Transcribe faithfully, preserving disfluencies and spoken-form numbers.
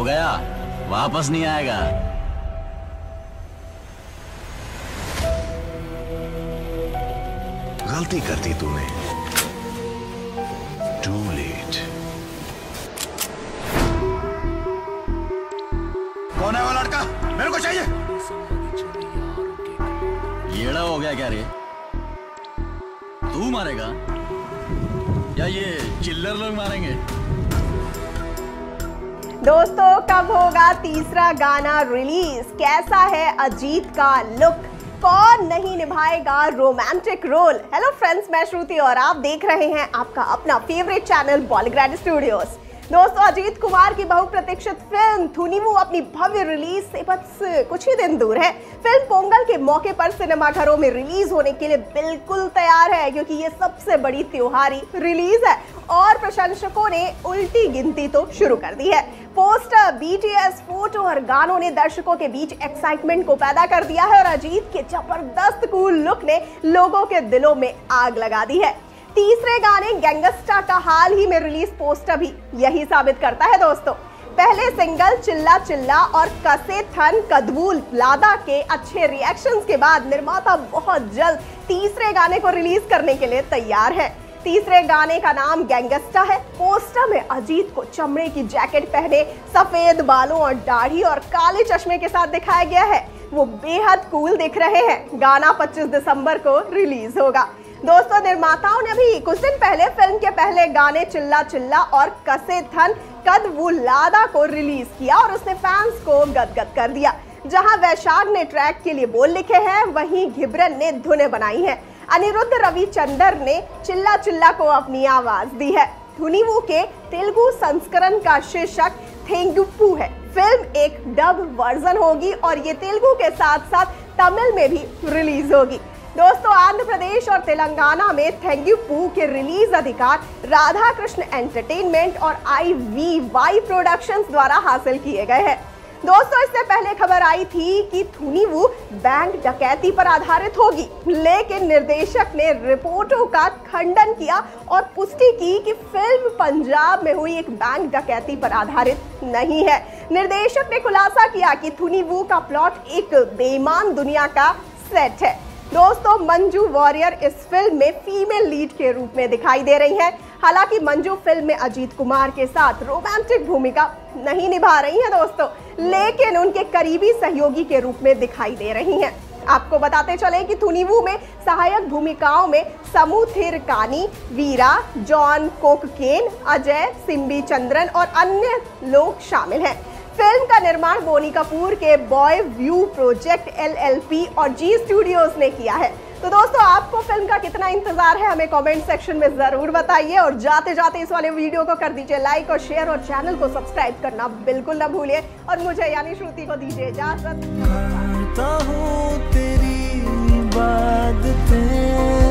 हो गया, वापस नहीं आएगा। गलती कर दी तूने, टू लेट। कौन है वो लड़का? मेरे को चाहिए। येड़ा हो गया क्या रे? तू मारेगा या ये चिल्लर लोग मारेंगे? दोस्तों, कब होगा तीसरा गाना रिलीज? कैसा है अजीत का लुक? कौन नहीं निभाएगा रोमांटिक रोल? हेलो फ्रेंड्स, मैं श्रुति और आप देख रहे हैं आपका अपना फेवरेट चैनल बॉलीग्रैड स्टूडियोज। दोस्तों, अजीत कुमार की बहुप्रतीक्षित फिल्म थुनीवु अपनी भव्य रिलीज से बस कुछ ही दिन दूर है। फिल्म पोंगल के मौके पर सिनेमाघरों में रिलीज होने के लिए बिल्कुल तैयार है, क्योंकि ये सबसे बड़ी त्योहारी रिलीज है और प्रशंसकों ने उल्टी गिनती तो शुरू कर दी है। पोस्टर, बीटीएस, फोटो और गानों ने दर्शकों के बीच एक्साइटमेंट को पैदा कर दिया है और अजीत के जबरदस्त कूल लुक ने लोगों के दिलों में आग लगा दी है। तीसरे गाने गैंगस्टा का हाल ही में रिलीज पोस्टर भी यही साबित करता है। दोस्तों, पहले सिंगल चिल्ला चिल्ला और कसे थन कदवूल लादा के अच्छे रिएक्शंस के बाद निर्माता बहुत जल्द तीसरे गाने को रिलीज करने के लिए तैयार है। तीसरे गाने का नाम गैंगस्टा है। पोस्टर में अजीत को चमड़े की जैकेट पहने, सफेद बालों और दाढ़ी और काले चश्मे के साथ दिखाया गया है। वो बेहद कूल दिख रहे हैं। गाना पच्चीस दिसंबर को रिलीज होगा। दोस्तों, निर्माताओं ने अभी कुछ दिन पहले फिल्म के पहले गाने चिल्ला चिल्ला और कसे थन कदवुलादा को रिलीज किया और उसने फैंस को गदगद कर दिया। जहां वैशाख ने ट्रैक के लिए बोल लिखे हैं, वहीं घिब्रन ने धुनें बनाई हैं। अनिरुद्ध रविचंदर ने चिल्ला चिल्ला को अपनी आवाज दी है। थुनीवु के तेलुगु संस्करण का शीर्षक थेंगुप्पू है। फिल्म एक डब वर्जन होगी और ये तेलुगु के साथ साथ तमिल में भी रिलीज होगी। दोस्तों, आंध्र प्रदेश और तेलंगाना में थेंगुप्पू के रिलीज अधिकार राधा कृष्ण एंटरटेनमेंट और आई वी वाई प्रोडक्शंस द्वारा हासिल किए गए हैं। दोस्तों, इससे पहले खबर आई थी कि थुनीवु बैंक डकैती पर आधारित होगी, लेकिन निर्देशक ने रिपोर्टों का खंडन किया और पुष्टि की कि फिल्म पंजाब में हुई एक बैंक डकैती पर आधारित नहीं है। निर्देशक ने खुलासा किया कि थुनीवु का प्लॉट एक बेईमान दुनिया का सेट है। दोस्तों, मंजू वॉरियर इस फिल्म में फीमेल लीड के रूप में दिखाई दे रही हैं। हालांकि मंजू फिल्म में अजीत कुमार के साथ रोमांटिक भूमिका नहीं निभा रही हैं दोस्तों, लेकिन उनके करीबी सहयोगी के रूप में दिखाई दे रही हैं। आपको बताते चले कि थुनीवु में सहायक भूमिकाओं में समू थिरकानी, वीरा, जॉन कोककेन, अजय सिम्बी चंद्रन और अन्य लोग शामिल हैं। फिल्म का निर्माण बोनी कपूर के bay view project L L P और जी स्टूडियोज ने किया है। तो दोस्तों, आपको फिल्म का कितना इंतजार है हमें कमेंट सेक्शन में जरूर बताइए और जाते जाते इस वाले वीडियो को कर दीजिए लाइक और शेयर और चैनल को सब्सक्राइब करना बिल्कुल ना भूलिए और मुझे यानी श्रुति को दीजिए इजाजत।